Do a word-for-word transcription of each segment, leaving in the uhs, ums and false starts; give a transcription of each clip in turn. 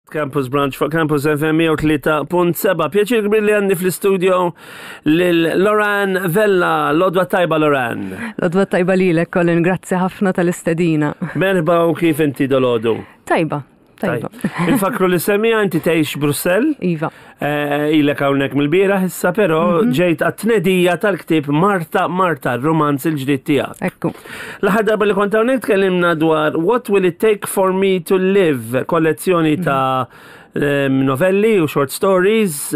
Campus Branch for Campus F M one oh three punt seba. Pjaċir kbir li għandi fl-istudio lil-Loran Vella. Lodwa tajba, Loran. Lodwa tajba lilek, Colin. Grazzi ħafna tal-istedina. Merba u kif inti dolodu? Tajba. Tajba. Infakru li semija inti tgħix Brussell. Iva. Ilek hawnhekk mill-bieraħ issa però ġejt għat-tnedija tal-ktieb Marta Marta, r-romanz il-ġdid tiegħek. Ekku. L-aħħar darba li kont hawnhekk tkellimna dwar What Will It Take for Me to Live, kollezzjoni ta' novelli u short stories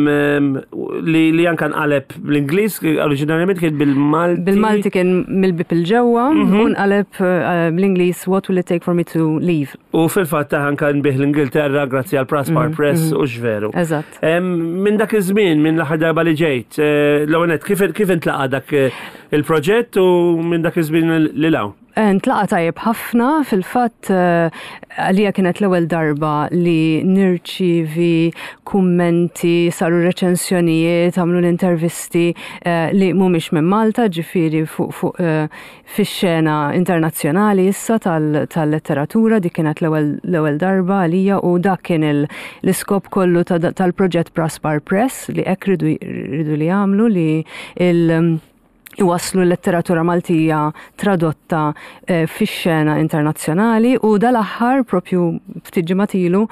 li li anka nqaleb bl-Ingliż, oriġinarjament kien bil-Malti. Bil-Malti kien mill-bib il-ġewwa u nqaleb bl-Ingliż What Will It Take for Me to Leave. U fil-fatt anka nbih l-Ingilterra grazzi għal Praspar Press u xveru. Eżatt. Minn dak iż-żmien, minn l-aħħar darba li ġejt, l-ewwel kif kif intlaqa dak il-proġett u minn dak iż-żmien li law? Ntlaqa tajjeb ħafna, fil-fatt għalija kienet l-ewwel darba li nirċivi kummenti, saru reċensjonijiet, għamlu l-intervisti li mhumiex minn Malta, ġifieri fuq fuq fix-xena internazzjonali issa tal-letteratura, dik kienet l-ewwel darba għalija u dak kien l-iskop kollu tal-proġett Praspar Press li hekk ridu li jagħmlu li il- iwaslu l-letteratura Maltija tradotta eh, fix-xena internazzjonali u dal-aħħar propju ftit ġimgħat ilu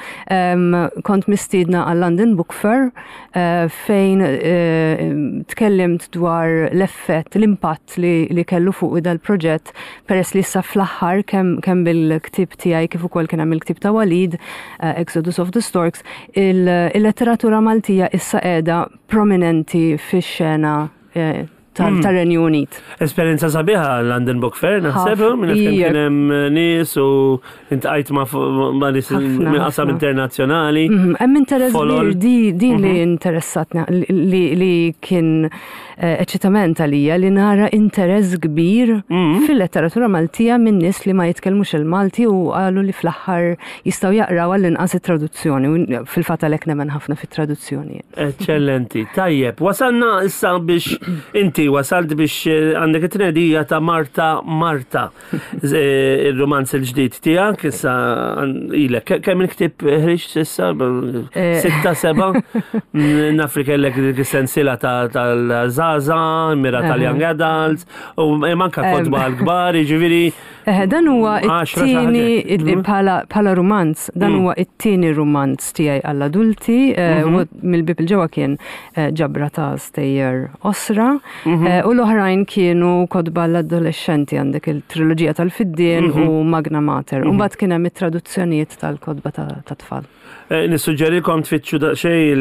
kont mistiedna għal London Book Fair eh, fejn eh, tkellimt dwar l-effett, l-impatt li, li kellu fuq dal-proġett peress li issa fl-aħħar kemm kemm bil-ktieb tiegħi kif ukoll kien hemm il-ktieb ta' Walid, eh, Exodus of the Storks, il-letteratura Maltija issa qiegħda prominenti fix-xena eh, tal-Renju Unit. Esperienza sabiħa London Book Fair, naħsebu, minn kien hemm nies u intqajt ma' nies minn qasam internazzjonali. Hemm interess kbir din li interessatna li kien eċitament għalija li nara interess kbir fil-letteratura Maltija minn nies li ma jitkellmux il-Malti u qalu li fl-aħħar jistgħu jaqraw għall-inqas it-traduzzjoni u fil-fatt għalhekk nemmen ħafna fit-traduzzjoni. Eċċellenti. Tajjeb, wasalna issa biex inti wasalt biex għandek it-tnedija ta' Marta Marta, il-romanz il-ġdid tiegħek, issa ilek. Kemm il-ktieb ħriġ issa? Sitta, seba'? Nafri kellek dik is-sensiela tal-żgħażagħ, mira tal-young adults, u manka kotba għal-kbar, jiġifieri. Dan huwa it-tieni bħala romanz, dan huwa it-tieni romanz tiegħi għall-adulti, mill-bib il-ġewwa kien ġabra ta' stejjer osra. U l-oħrajn kienu kodba l-adolescenti għandek il-trilogija tal-Fiddien u Magna Mater. U mbagħad kien hemm it-traduzzjonijiet tal-kodba ta' tfal. Nissuġġerikom tfittxu daqsxejn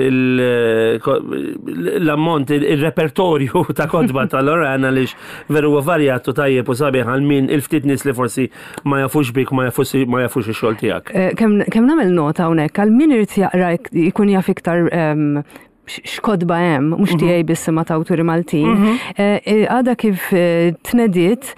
l-ammont, il-repertorju ta' kodba tal-Loran għaliex veru huwa varjat u tajjeb u sabiħ għal min il-ftit nies li forsi ma jafux bik, ma jafux ix-xogħol tiegħek. Kemm nagħmel nota hawnhekk għal min irid jaqra jkun jaf iktar x'kodba hemm, mhux tiegħi biss ma' ta' awturi Maltin. Għadha kif tnediet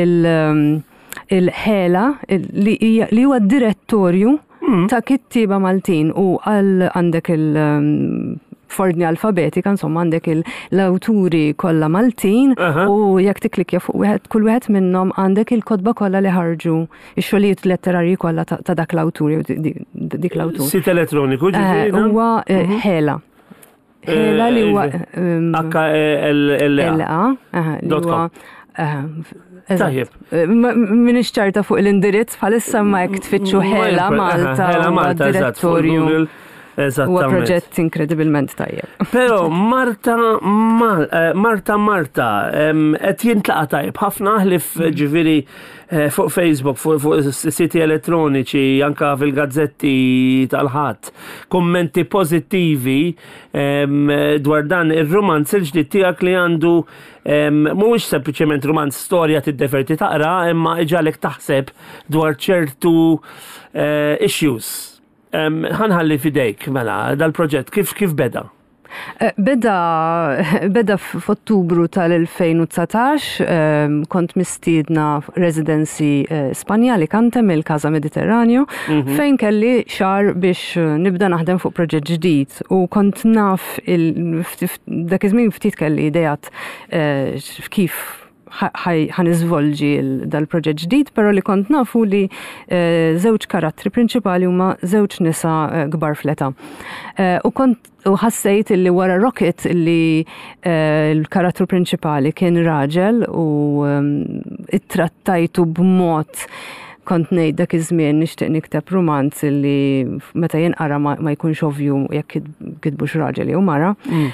il-ħela li huwa d-direttorju ta' kittiba Maltin u għal għandek il- f'ordni alfabetika, insomma għandek l-awturi kollha Maltin u jekk tiklikja fuq wieħed kull wieħed minnhom għandek il-kodba kollha li ħarġu x-xogħlijiet letterarji kollha ta' dak l-awturi dik l-awtur. Sit elettroniku ġifieri. Huwa ħela. Ħela li huwa H L A li huwa Tajjeb. Min ixċarta fuq l-indirizz bħalissa ma jekk tfittxu ħela Malta u direttorju. Huwa proġett inkredibilment tajjeb. Però Marta Marta Marta qed jintlaqa tajjeb ħafna ħlif ġifieri fuq Facebook, fuq siti elettroniċi, anka fil-gazzetti tal-ħadd, kummenti pożittivi dwar dan ir-romanz il-ġdid tiegħek li għandu mhuwiex sempliċement romanz storja tiddeferti taqra, imma iġalek taħseb dwar ċertu issues. ħanħalli fidejk, mela, dal-proġett, kif kif beda? Beda beda f'Ottubru tal-elfejn u dsatax, kont mistiedna residency Spanja li kantem il-Casa Mediterraneo, fejn kelli xar biex nibda naħdem fuq proġett ġdid u kont naf dak iż-żmien ftit kelli idejat kif ħaniżvolġi dal-proġett ġdid, però li kont nafu li żewġ karattri prinċipali huma żewġ nisa kbar fleta. U kont u ħassejt illi wara Rocket illi l-karattru prinċipali kien raġel u ittrattajtu b'mod kont ngħid dak iż-żmien nixtieq nikteb romanz illi meta jinqara ma jkunx ovvju jekk kitbux raġel jew mara.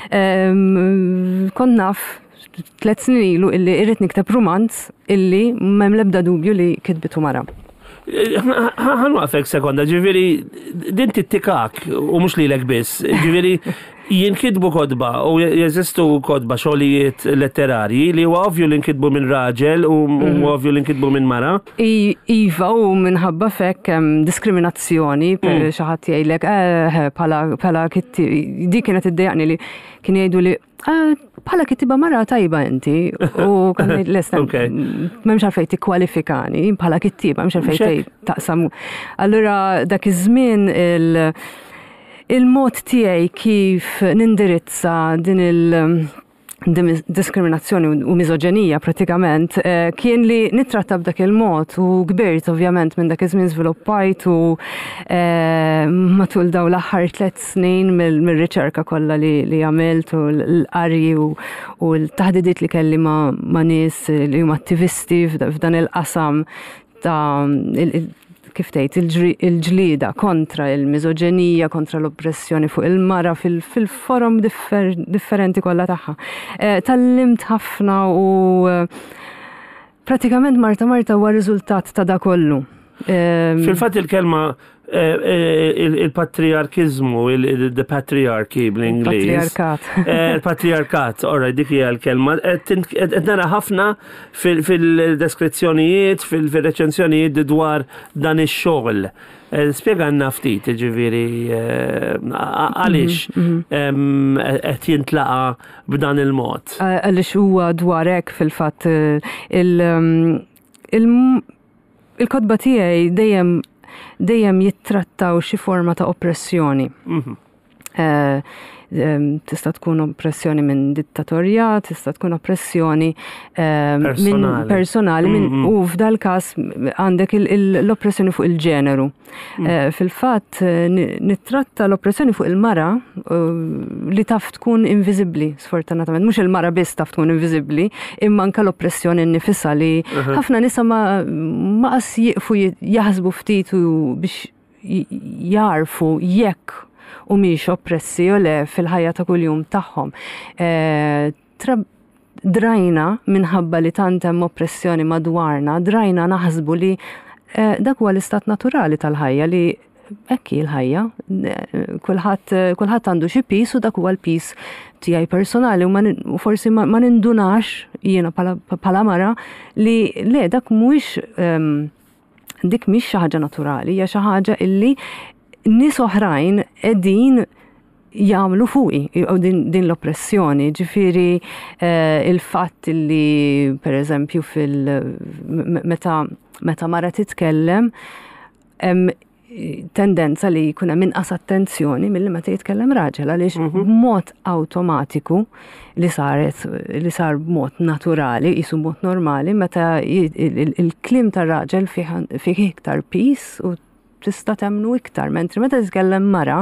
Kont naf tliet snin ilu illi irrid nikteb romanz illi m'hemm l-ebda dubju li kitbitu mara. Ħanwaqfek sekonda, ġifieri din tittikak u mhux lilek biss, ġifieri jinkitbu kodba u jeżistu kodba xogħlijiet letterarji li huwa ovvju li nkitbu minn raġel u ovvju li nkitbu minn mara. Iva u minħabba fekk hemm diskriminazzjoni per xi ħadd jgħidlek bħala kittieb di kienet iddejjaqni li kien jgħidu li bħala kittiba mara tajba inti u kan ngħid lesta m'hemmx għalfejn tikkwalifikani bħala kittiba m'hemmx għalfejn taqsam. Allura dak iż-żmien il il-mod tiegħi kif nindirizza din il- diskriminazzjoni u miżoġenija pratikament kien li nittratta b'dak il-mod u kbirt ovvjament minn dak iż-żmien żviluppajt u matul dawn l-aħħar tliet snin mill-riċerka kollha li għamilt u l-qarji u l-taħdidiet li kelli ma' nies li huma attivisti f'dan il-qasam ta' kif tgħid il-ġlieda kontra il-miżoġenija, kontra l-oppressjoni fuq il-mara fil-forum differenti kollha tagħha. Tallimt ħafna u pratikament Marta Marta huwa riżultat ta' da kollu. Fil-fatt il-kelma il-patriarkizmu, the patriarchy bl-Ingliż. Patriarkat. Il-patriarkat, orra, dik hija l-kelma. Qed nara ħafna fil-deskrizzjonijiet, fil-reċenzjonijiet dwar dan ix-xogħol. Spjegħanna ftit, ġifieri għaliex qed jintlaqa b'dan il-mod. Għaliex huwa dwar hekk fil-fatt il-kodba tiegħi dejjem dejjem jittrattaw xi forma ta' oppressjoni. Tista' tkun oppressjoni minn dittatorja, tista' tkun oppressjoni personali u f'dal każ għandek l-oppressjoni fuq il-ġeneru. Fil-fatt nittratta l-oppressjoni fuq il-mara li taf tkun inviżibbli sfortunatament, mhux il-mara biss taf tkun inviżibbli, imma anke l-oppressjoni nnifisha li ħafna nisa ma qas jieqfu jaħsbu ftit biex jarfu jekk u miex oppressi u le fil-ħajja ta' kuljum tagħhom. Drajna minħabba li tant hemm oppressjoni madwarna, drajna naħsbu li dak huwa l-istat naturali tal-ħajja li hekk hi l-ħajja. Kulħadd għandu xi piż u dak huwa l-piż tiegħi personali u forsi ma nindunax jiena bħala mara li le dak mhuwiex dik mhix xi ħaġa naturali, hija xi ħaġa illi nies oħrajn qegħdin jagħmlu fuqi jew din l-oppressjoni. Ġifieri il-fatt li pereżempju fil meta meta mara titkellem hemm tendenza li jkun hemm inqas attenzjoni milli meta jitkellem raġel għaliex b'mod awtomatiku li saret li sar b'mod naturali, qisu b'mod normali meta il-kliem tar-raġel fih iktar peace u tista' temnu iktar, mentri meta titkellem mara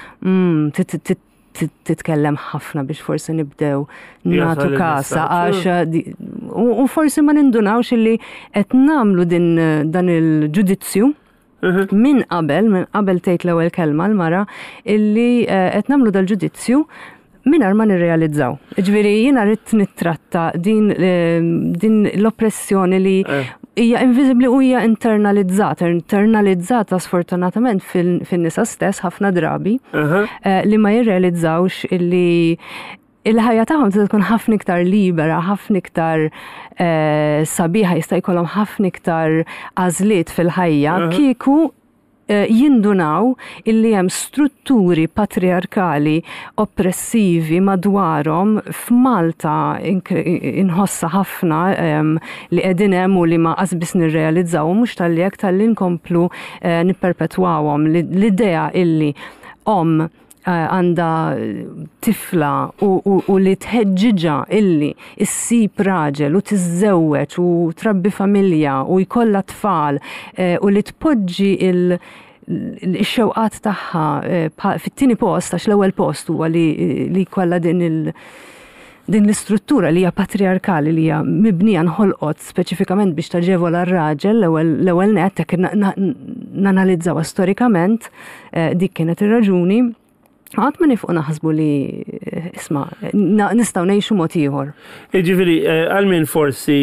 titkellem ħafna biex forsi nibdew nagħtu kasa għax u forsi ma nindunawx illi qed nagħmlu din dan il-ġudizzju minn qabel, minn qabel tgħid l-ewwel kelma l-mara illi qed nagħmlu dal-ġudizzju mingħajr ma nirrealizzaw. Ġifieri jiena rrid nittratta din l-oppressjoni li hija inviżibbli u hija internalizzata, internalizzata sfortunatament fin-nisa stess ħafna drabi li ma jirrealizzawx illi il-ħajja tagħhom tista' tkun ħafna iktar libera, ħafna iktar sabiħa, jista' jkollhom ħafna iktar għażliet fil-ħajja kieku jindunaw illi hemm strutturi patriarkali oppressivi madwarhom f'Malta inħossa ħafna li qegħdin hemm u li ma qasbis nirrealizzaw mhux tal-li hekk tal-li nkomplu nipperpetwawhom l-idea illi om għandha tifla u li tħeġġiġa illi issib raġel u tiżżewweġ u trabbi familja u jkollha tfal u li tpoġġi il- il-xewqat tagħha fit-tieni post għax l-ewwel post huwa li jkollha din il- din l-istruttura li hija patriarkali li hija mibnija nħolqot speċifikament biex taġevola r-raġel l-ewwel nett jekk nanalizzawha storikament dik kienet ir-raġuni. Għad ma nifqu naħsbu li, isma, nistaw nejxu mod ieħor. Ġifieri, għal-min forsi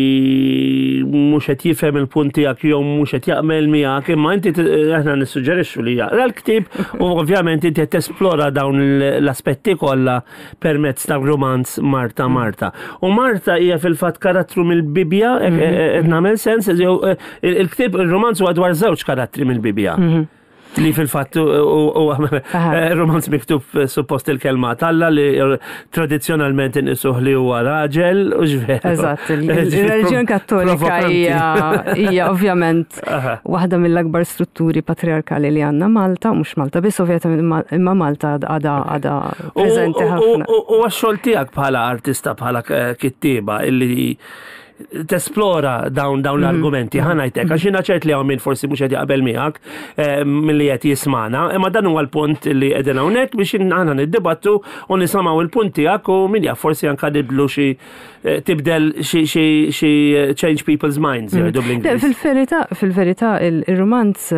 mhux qed jifhem il-punt tiegħek jew mhux qed jaqbel miegħek, imma inti aħna nissuġġerixxu li jaqra l-ktieb u ovvjament inti qed tesplora dawn l-aspetti kollha permezz tal-romanz Marta Marta. U Marta hija fil-fatt karattru mill-Bibja, qed nagħmel sens, il-ktieb il-romanz huwa dwar żewġ karattri mill-Bibja. Li fil-fatt u romanz miktub suppost il-kelma Alla li tradizjonalment inqisuh li huwa raġel u ġver. Eżatt, il-reliġjon kattolika hija ovvjament waħda mill-akbar strutturi patriarkali li għandna Malta, mhux Malta biss ovvjament imma Malta għadha għadha preżenti ħafna. U għax-xogħol tiegħek bħala artista bħala kittieba illi tesplora dawn dawn l-argumenti ħanajtek għax jiena ċert li hawn min forsi mhux qed jaqbel miegħek milli qed jismana, imma dan huwa l-punt li qegħdin hawnhekk biex aħna niddibattu u nisimgħu il-punt tiegħek u min jaf forsi anke nibdlu xi tibdel xi change people's minds jgħidu fil-verità fil-verità il-romanz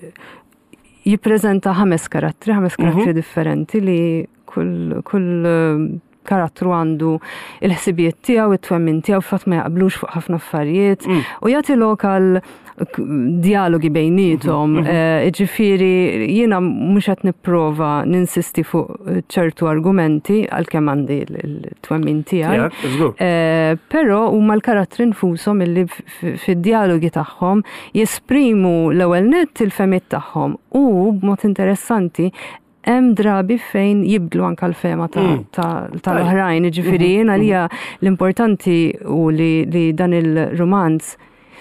jippreżenta ħames karattri, ħames karattri differenti li kull kull karattru għandu il-ħsibijiet tiegħu, it-twemmin tiegħu fatt ma jaqblux fuq ħafna affarijiet u jagħti lokal dialogi bejnietom. Ġifieri jiena mhux qed nipprova ninsisti fuq ċertu argumenti għalkemm għandi l-twemmin tiegħi. Però huma l-karattri nfushom illi fid-dialogi tagħhom jesprimu l-ewwel nett il-femiet tagħhom u b'mod interessanti hemm drabi fejn jibdlu anke l-fema tal-oħrajn, ġifieri jiena għalija l-importanti u li dan il-romanz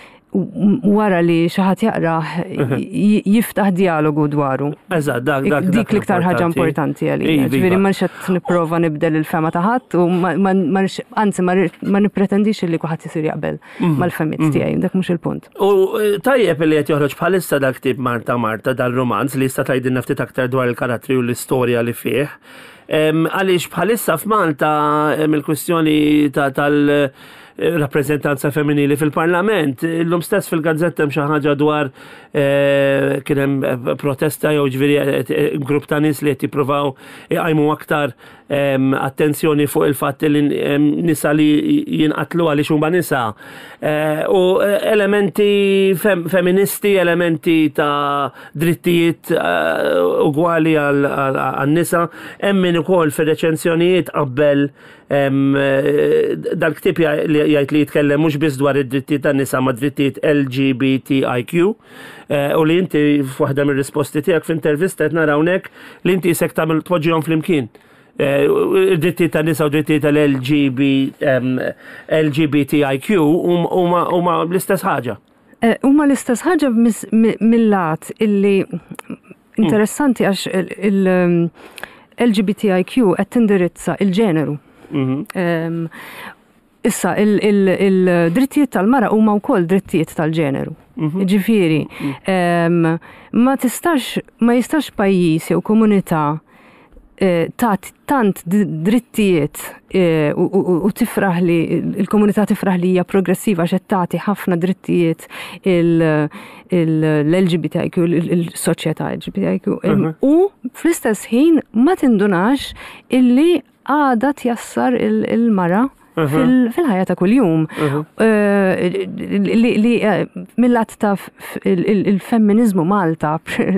wara li xi ħadd jaqrah jiftaħ dialogu dwaru. Eżatt, dak dak dik l-iktar ħaġa importanti għalija. Ġifieri ma qed nipprova nibdel il-fema ta' ħadd u anzi ma nippretendix li kulħadd isir jaqbel mal-femiet tiegħi, dak mhux il-punt. U tajjeb li qed joħroġ bħalissa dak tip Marta Marta dal-romanz li jista' tgħidilna ftit aktar dwar il-karattri u l-istorja li fih. Għaliex bħalissa f'Malta il-kwistjoni tal- rappreżentanza femminili fil-Parlament. Illum stess fil-gazzetta hemm xi ħaġa dwar kien hemm protesta jew ġifieri grupp ta' nies li qed jippruvaw iqajmu aktar attenzjoni fuq il-fatt li nisa li jinqatlu għaliex huma nisa. U elementi feministi, elementi ta' drittijiet ugwali għan-nisa, hemm min ukoll fir-reċenzjonijiet qabel dal-ktib jgħid li jitkellem mhux biss dwar id-drittijiet tan-nisa ma' drittijiet L G B T I Q u li inti f'waħda mir-risposti tiegħek f'intervista qed nara hawnhekk li inti jsek tagħmel tpoġġihom flimkien. Id-drittijiet tan-nisa u drittijiet tal-L G B T I Q huma l-istess ħaġa. Huma l-istess ħaġa mill-lat illi interessanti għax il-L G B T I Q qed tindirizza il-ġeneru. Issa, il-drittijiet tal-mara huma wkoll drittijiet tal-ġeneru. Ġifieri, ma tistax, ma jistax pajjiż jew komunità tat tant drittijiet u tifraħ li il-komunità tifraħ li hija progressiva x'qed tagħti ħafna drittijiet l-L G B T I Q, il-soċjetà L G B T I Q. U fl-istess ħin ma tindunax illi għada tjassar il-mara fil-ħajja ta' kuljum. Li mill-att ta' il-femminizmu Malta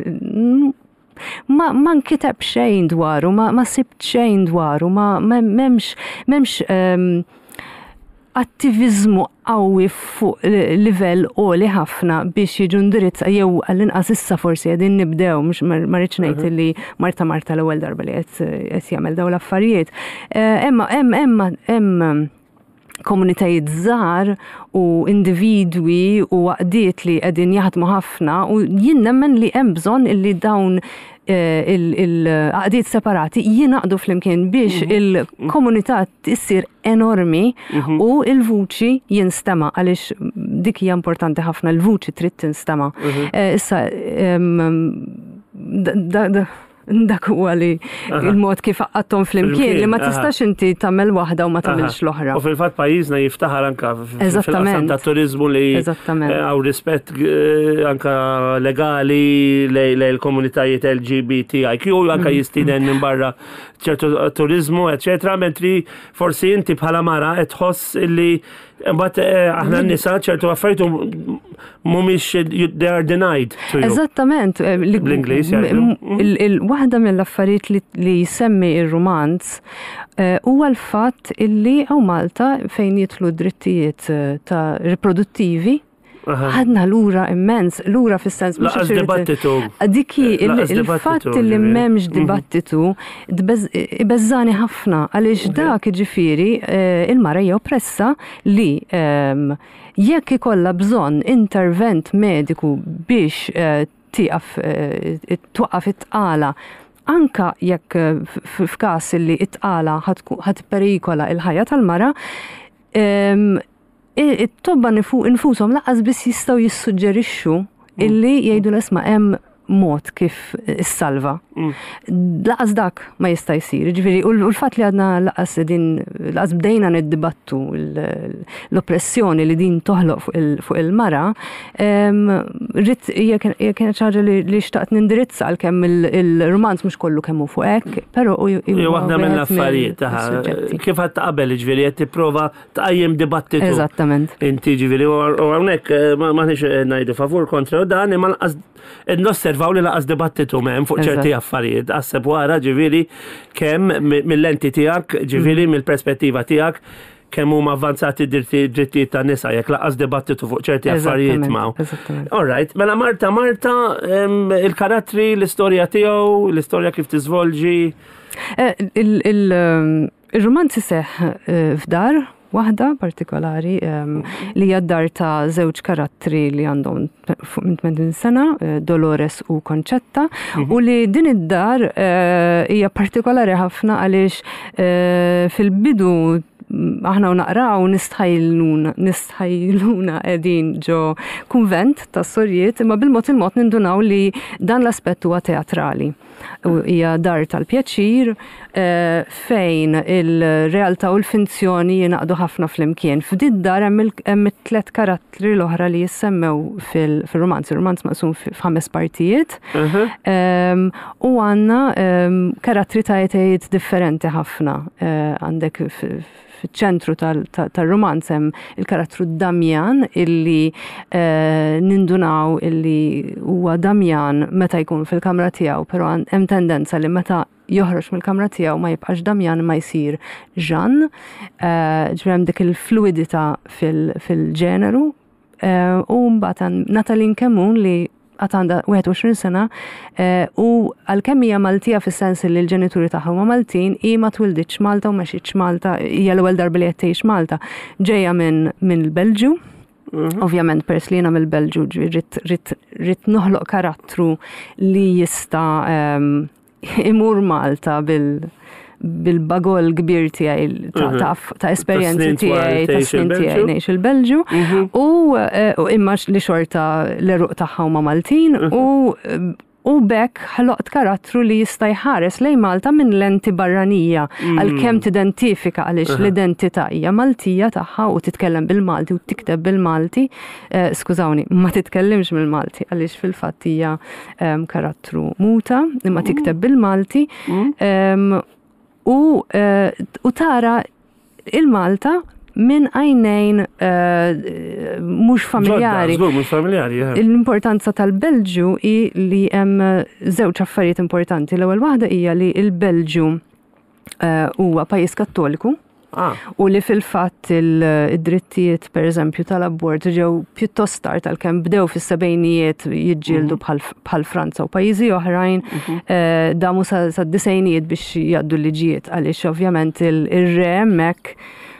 ma nkiteb xejn dwaru, ma sibt xejn dwaru, ma memx attivizmu qawwi fuq livell għoli ħafna biex jiġu indirizza jew għall-inqas issa forsi qegħdin nibdew mhux ma rridx ngħid li Marta Marta l-ewwel darba li qed jagħmel dawn l-affarijiet. Imma hemm hemm hemm komunitajiet żgħar u individwi u waqdiet li qegħdin jaħdmu ħafna u jien nemmen li hemm bżonn illi dawn il-għaqdiet separati jinaqdu flimkien biex il-komunità issir enormi u il-vuċi jinstema għaliex dik hija importanti ħafna il-vuċi trid tinstema. Issa dak huwa li il-mod kif għattom flimkien li ma tistax inti tagħmel waħda u ma tagħmilx l-oħra. U fil-fatt pajjiżna jiftaħar anka fil-qasam ta' turizmu li hawn rispett anka legali lejn il-komunitajiet L G B T I Q anka jistiden minn barra ċertu turizmu, eċetera, mentri forsi inti bħala mara qed tħoss illi But aħna n-nisa ċertu għaffaritu mumiex they are denied to you. Eżattament. Bl-Inglis, waħda mill-affarijiet li jisemmi il-romanz huwa l-fatt illi għaw Malta fejn jitlu drittijiet ta' riproduttivi ħadna l-ura immens, l-ura fil-sens Laqas dibattitu. Diki il-fatt li memx dibattitu bezzani ħafna għaliex dak ġifiri il-mara jew oppressa li jekk ikolla bżonn intervent mediku biex tiqaf twaqaf it-tqala anka jekk f'każ li it-tqala ħad perikola il-ħajja tal-mara it-tobba infushom laqas biss jistgħu jissuġġerixxu illi jgħidu l-isma' hemm mod kif issalva. Laqas dak ma jista' jsir. Ġifieri u l-fatt li għadna laqas din laqas bdejna niddibattu l-oppressjoni li din toħloq fuq il-mara, rrid hija kienet ħaġa li xtaqt nindirizza għalkemm il-romanz mhux kollu kemm hu fuq hekk, però waħda mill-affarijiet kif qed taqbel ġifieri qed tipprova tqajjem dibattitu. Eżattament. Inti ġifieri u hawnhekk m'aħniex ngħidu favur kontra dan imma laqas nosservaw li laqas dibattitu m'hemm fuq ċerti affarijiet. Għasseb wara ġifieri kemm mill-lenti tiegħek, ġifieri mill-perspettiva tiegħek kemm huma avvanzati drittijiet tan nisa jekk laqas dibattitu fuq ċerti affarijiet ma'. All right, mela Marta, Marta, il-karattri, l-istorja tiegħu, l-istorja kif tiżvolġi. Il-romanzi seħ f'dar waħda partikolari li hija d-dar ta' żewġ karattri li għandhom minn tmien sena, Dolores u Konċetta, u li din id-dar hija partikolari ħafna għaliex fil-bidu aħna u naqraw nistħajluna nistħajluna qegħdin ġo kunvent ta' sorjiet, imma bil-mod il-mod nindunaw li dan l-aspett huwa teatrali. Hija dar tal-pjaċir fejn il-realtà u l-finzjoni jinaqdu ħafna flimkien. F'did dar hemm it-tlet karattri l-oħra li jissemmew fil-romanz. Il-romanz maqsum f'ħames partijiet. U għandna karattri ta' etajiet differenti ħafna. Għandek fiċ-ċentru tal-romanz hemm il-karattru Damjan illi nindunaw illi huwa Damjan meta jkun fil-kamra tiegħu, però hemm tendenza li meta joħroġ mill-kamra tiegħu ma jibqax Damjan ma jsir Jean. Ġifieri hemm dik il-fluidità fil-ġeneru u mbagħad Natalie Kemun li għatanda wieħed u għoxrin sena u għal-kemm hija Maltija fis-sens li l-ġenituri tagħha huma Maltin, hi ma twilditx Malta u mexitx Malta, hija l-ewwel darba li qed tgħix Malta. Ġejja minn il-Belġju. Ovvjament pers li jiena mill-Belġju rid noħloq karattru li jista' imur Malta bil bil-bagol kbir tiegħi ta' esperjenzi tiegħi ta' snin tiegħi ngħix il-Belġju u imma li xorta l-eruq tagħha huma Maltin u u bekk ħloqt karattru li jista' jħares lejn Malta minn lenti barranija għalkemm tidentifika għaliex l-identità hija Maltija tagħha u titkellem bil-Malti u tikteb bil-Malti. Skużawni, ma titkellimx bil-Malti għaliex fil-fatt hija karattru muta imma tikteb bil-Malti. U, u tara il-Malta minn għajnejn mhux familjari. Mhux familjari. L-importanza tal-Belġju hi li hemm żewġ affarijiet importanti. L-ewwel waħda hija li l-Belġju huwa pajjiż Kattoliku. U li fil-fatt il-drittijiet per eżempju tal-abort ġew pjuttost tard għalkemm bdew fis-sebgħinijiet jiġġieldu bħal Franza u pajjiżi oħrajn damu sa disejnijiet biex jgħaddu l-liġijiet għaliex ovvjament ir-re hemmhekk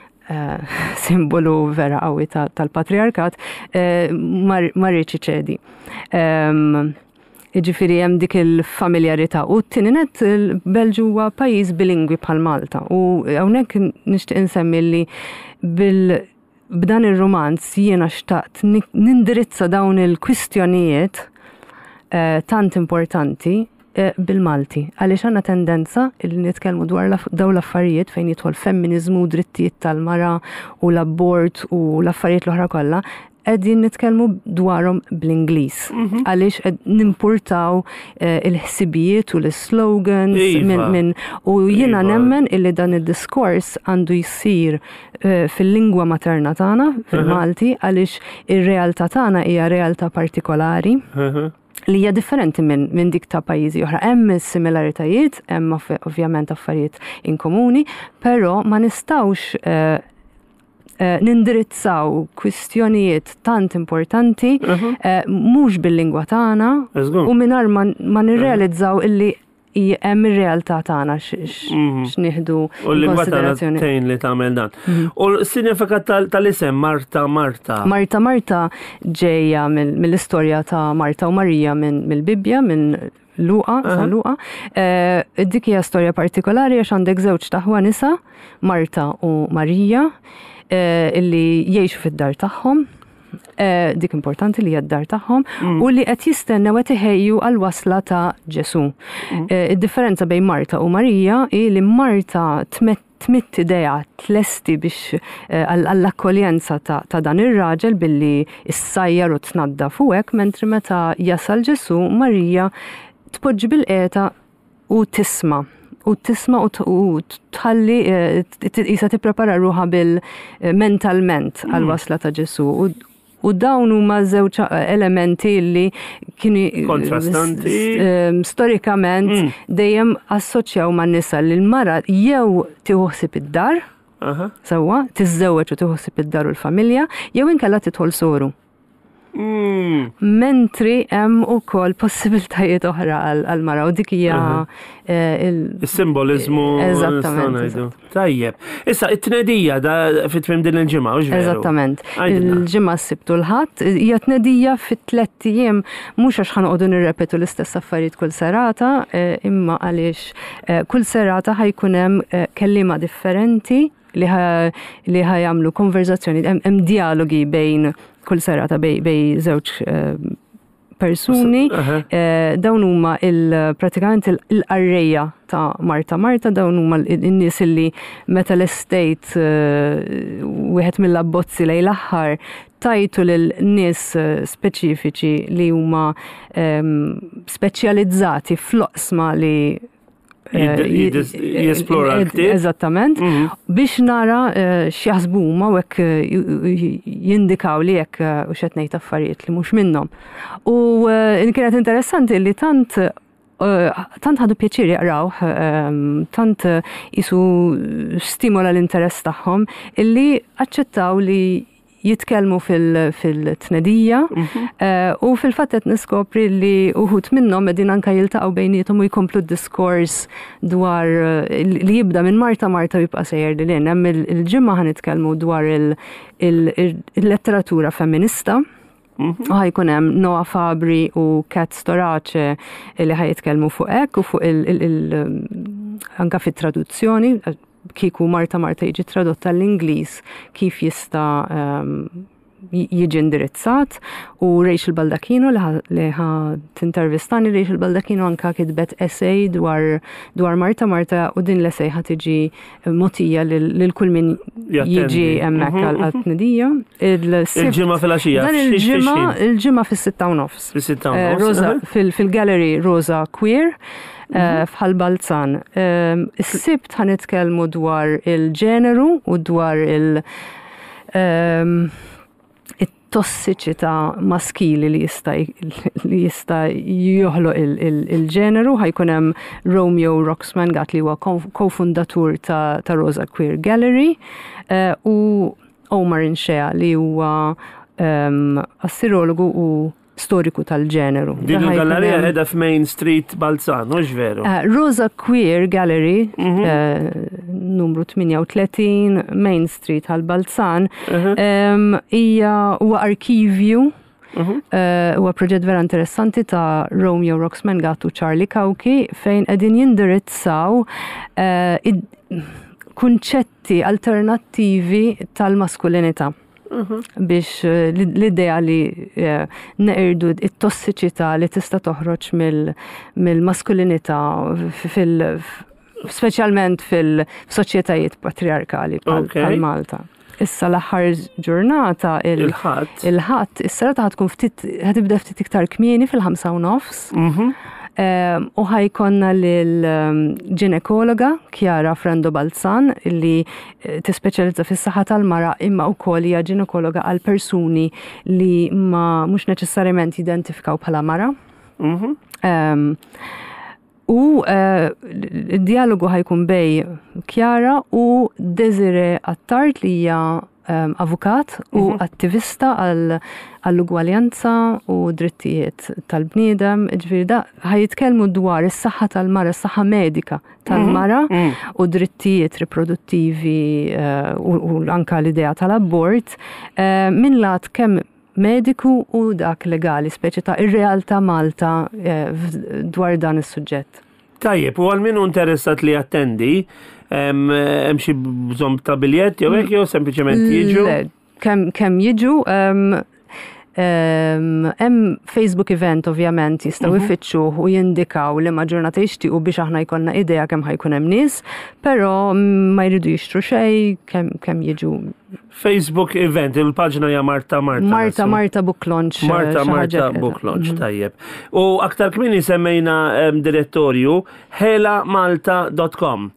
simbolu vera qawwi tal-patriarkat ma rridx iċedi. Ġifiri hemm dik il-familjarità. U t-tieni net il-Belġu huwa pajjiż bilingwi bħal Malta. U hawnhekk nixtieq insemmi li bil b'dan ir-romanz jiena xtaqt nindirizza dawn il-kwistjonijiet tant importanti bil-Malti. Għaliex għandna tendenza li nitkellmu dwar dawn l-affarijiet fejn jidħol femminizmu, drittijiet tal-mara u l-abort u l-affarijiet l-oħra kollha, qegħdin nitkellmu dwarhom bl-Ingliż. Għaliex qed nimpurtaw il-ħsibijiet u l-slogans minn u jiena nemmen illi dan id-diskors għandu jsir fil-lingwa materna tagħna fil-Malti għaliex ir-realtà tagħna hija realtà partikolari li hija differenti minn min dik ta' pajjiżi oħra. Hemm is-similaritajiet, hemm ovvjament affarijiet inkomuni, però ma nistgħux nindirizzaw kwistjonijiet tant importanti mhux bil-lingwa tagħna u mingħajr ma nirrealizzaw illi hemm ir-realtà tagħna x'nieħdu u l-lingwa tagħna tgħin li tagħmel dan. U s-sinifikat tal-isem Marta Marta. Marta Marta ġejja mill-istorja ta' Marta u Marija mill-Bibja minn Luqa, sa Luqa. Dik hija storja partikolari għax għandek żewġ taħwa nisa, Marta u Marija, illi jgħixu fid-dar tagħhom, dik importanti li hija d-dar tagħhom, u li qed jistennew qed iħejju għall-wasla ta' Ġesu. Id-differenza bejn Marta u Marija hi li Marta tmitt idea tlesti biex għall-akkoljenza ta' dan ir-raġel billi issajjar u tnaddaf u hekk, mentri meta jasal Ġesu Marija tpoġġi bil-qiegħda u tisma' u tisma' u tħalli isa tipprepara ruħha bil-mentalment għal-wasla ta' Ġesu. U dawn huma żewġ elementi li kienu kontrastanti storikament dejjem assoċjaw man-nisa li l-mara jew tieħu ħsieb id-dar, sewwa, tiżżewweġ u tieħu ħsieb id-dar u l-familja, jew inkella tidħol soru. Mentri hemm ukoll possibiltajiet oħra għal-mara u dik hija is-simbolizmu eżattament. Tajjeb. Issa it-tnedija da fit-tmiem din il-ġimgħa u ġveru. Eżattament. Il-ġimgħa s-sibt u l-ħadd hija tnedija fit-tliet ijiem mhux għax ħanqogħdu nirrepetu l-istess affarijiet kull serata, imma għaliex kull serata ħajkun hemm kelliema differenti li ħajamlu konverzazzjoni, hemm dialogi bejn kull serata bej żewġ persuni. Dawn huma pratikament il-qarrejja ta' Marta Marta, dawn huma n-nies illi meta l-estate wieħed mill-abbozzi lejn l-aħħar tajtu lil nies speċifiċi li huma speċjalizzati fl-oqsma li jesplora aktar. Eżattament. Biex nara x'jaħsbu huma u hekk jindikaw li hekk u x'qed ngħid affarijiet li mhux minnhom. U kienet interessanti li tant tant ħadu pjaċir jaqrawh, tant isu stimola l-interess tagħhom illi aċċettaw li jitkellmu fil-tnedija u fil-fatt qed niskopri li uħud minnhom qegħdin anke jiltaqgħu bejniethom u jkomplu d-diskors dwar li jibda minn Marta Marta u jibqa' sejjer lil hemm il-ġimgħa ħanitkellmu dwar il-letteratura femminista. U ħajkun hemm Noa Fabri u Kat Storace li ħajitkellmu fuq hekk u fuq anke fit-traduzzjoni kieku Marta Marta jiġi tradotta l-Ingliż kif jista' jiġi indirizzat u Rachel Baldacchino li ħa tintervistani. Rachel Baldacchino anka kitbet essay dwar dwar Marta Marta u din l-essay ħa tiġi motija lil kull min jiġi hemmhekk għall-tnedija. Il-ġimgħa fil-għaxija. Dan il-ġimgħa il-ġimgħa fis-sitta u nofs. Fis-sitta u nofs. Fil-gallery Rosa Queer. Fħal Balzan. Is-sibt ħanitkellmu dwar il-ġeneru u dwar il- tossiċità maskili li jista' li jista' joħloq il-ġeneru. Ħajkun hemm Romeo Roxman Gatt li huwa kofundatur ta' Rosa Queer Gallery u Omar Inxea li huwa assirologu u storiku tal-ġeneru. Din il-gallerija qiegħda f'Main Street Balzan, mhux veru? Rosa Queer Gallery, numru tminja u tletin, Main Street għal Balzan, hija huwa arkivju Huwa proġett vera interessanti ta' Romeo Roxman Gatt u Charlie Kauki fejn qegħdin jindirizzaw kunċetti alternattivi tal-maskulinità. Biex l-idea li neqirdu it-tossiċità li tista' toħroġ mill-maskulinità fil speċjalment fil-soċjetajiet patriarkali bħal Malta. Issa l-aħħar ġurnata il-ħadd il-ħadd is-serata ħatkun ftit ħatibda ftit iktar kmieni fil-ħamsa u nofs. U ħajkonna l-ġinekologa Chiara Frendo Balzan li tispeċjalizza fis-saħħa tal-mara imma wkoll hija ġinekologa għal persuni li ma mhux neċessarjament jidentifikaw bħala mara. U d-dialogu ħajkun bej Chiara u Desiree Attard li hija avukat u attivista għall-ugwaljanza u drittijiet tal-bniedem, ġifieri da ħajitkellmu dwar is-saħħa tal-mara, is-saħħa medika tal-mara u drittijiet riproduttivi u anke l-idea tal-abort minn lat kemm mediku u dak legali, speċi ta' ir-realtà Malta dwar dan is-suġġett. Tajjeb, u għal minu interessat li attendi, hemm xi bżonn ta' biljett jew hekk jew sempliċement jiġu? Kemm jiġu hemm Facebook event ovvjament jistgħu jfittxu u jindikaw li ma ġurnata jixtiequ biex aħna jkollna idea kemm ħajkun hemm nies, però ma jridu jixtru xejn kemm jiġu. Facebook event, il-paġna hija Marta Marta. Marta Marta Book Launch. Marta Marta Book Launch, tajjeb. U aktar kmieni semmejna direttorju hela malta dot com.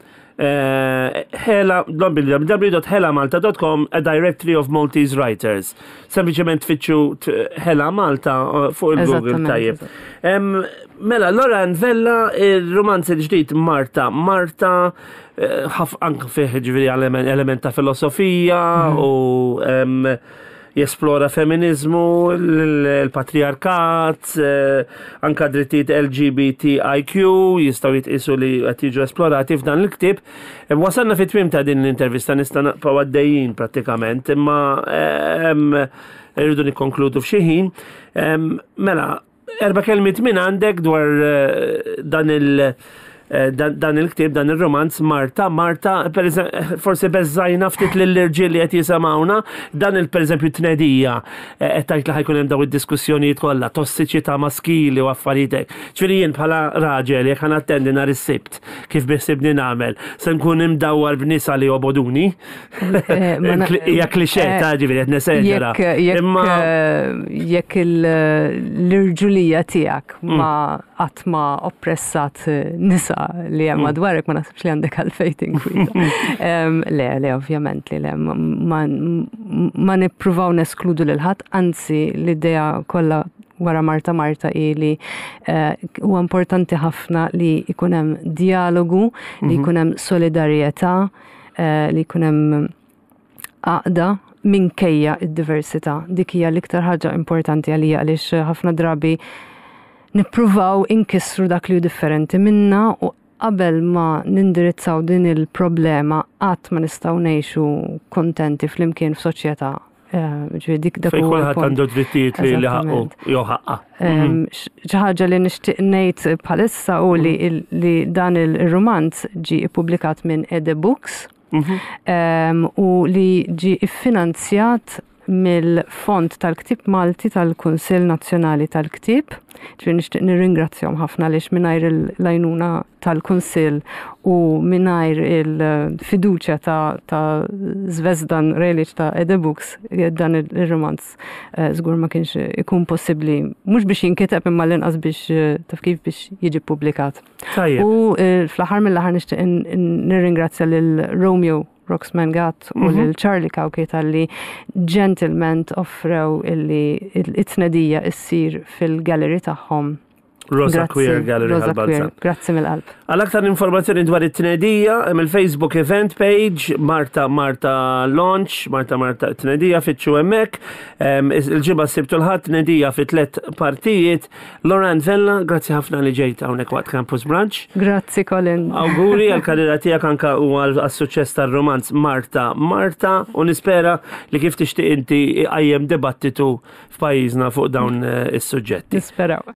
Hela, w w w dot hela malta dot com, a directory of Maltese writers. Sempliċement tfittxu Hela Malta fuq il-Google tajjeb. Mela, allora nvella il-romanz il-ġdid Marta. Marta anke fih ġifieri element ta' filosofija u jesplora feminizmu, l-patriarkat, anka drittijiet L G B T I Q jistgħu jitqisu li qed jiġu esplorati f'dan il-ktieb. Wasalna fit-tmiem ta' din l-intervista nista' naqbgħu għaddejjin prattikament, imma irridu nikkonkludu f'xi ħin. Mela, erba' kelmiet minn għandek dwar dan il- dan il-ktib, dan il-romanz Marta. Marta, forse bezzajna ftit l-irġiel li qed jisimgħuna, dan il pereżempju tnedija qed tgħid li ħajkun hemm daw id-diskussjonijiet kollha, tossiċità maskili u affarijiet. Ġifieri jien bħala raġel jekk ħanattendi nhar is-sibt kif biħsibni nagħmel, se nkun imdawwar b'nisa li joboduni. Hija klixé ta' ġifieri qed neseġera. Imma jekk l-irġulija tiegħek ma qatt ma oppressat nisa li hemm madwarek ma naħsibx li għandek għalfejn tinkwita. Le, le, ovvjament li le, ma nippruvaw neskludu lil ħadd, anzi l-idea kollha wara Marta Marta ili huwa importanti ħafna li jkun hemm dialogu, li jkun hemm solidarjetà, li jkun hemm għaqda minkejja id-diversità. Dik hija l-iktar ħaġa importanti għalija għaliex ħafna drabi nippruvaw inkissru dak li hu differenti minna u qabel ma nindirizzaw din il-problema qatt ma nistgħu ngħixu kontenti flimkien f'soċjetà. Dik dak fejn kulħadd għandu drittijiet li li ħaqqu jew ħaqqa. Xi ħaġa li nixtieq ngħid bħalissa u li dan il-romanz ġie ippubblikat minn Ede Books u li ġie iffinanzjat mill-Fond tal-Ktib Malti tal-Kunsill Nazzjonali tal-Ktib. Ġifieri nixtieq nirringrazzjahom ħafna għaliex mingħajr l-għajnuna tal-Kunsill u mingħajr il-fiduċja ta' Zvezdan Relic ta' Ede Books dan ir-romanz żgur ma kienx ikun possibbli mhux biex jinkiteb imma l-inqas biex taf kif biex jiġi ppubblikat. U fl-aħħar mill-aħħar nixtieq nirringrazzja lil Romeo Roxman Gatt u lil Charlie Kauki tal-li gentlemen offrew illi it-tnedija issir fil-gallery tagħhom Rosa Grazzi, Queer Gallery Rosa għal-Balzan. Queer, Grazzi mill-qalb. Għal aktar informazzjoni dwar it-tnedija, hemm il-Facebook event page, Marta Marta Launch, Marta Marta Tnedija fitxu hemmhekk. Il-ġimgħa sibtu l-ħadd tnedija fi tliet partijiet. Loran Vella, grazzi ħafna li ġejt hawnhekk waqt Campus Brunch. Grazzi Colin. Awguri għal-karriera tiegħek anke u għas-suċċess tar-romanz Marta Marta u nispera li kif tixtieq inti qajjem dibattitu f'pajjiżna fuq dawn is-suġġetti. Nisperaw.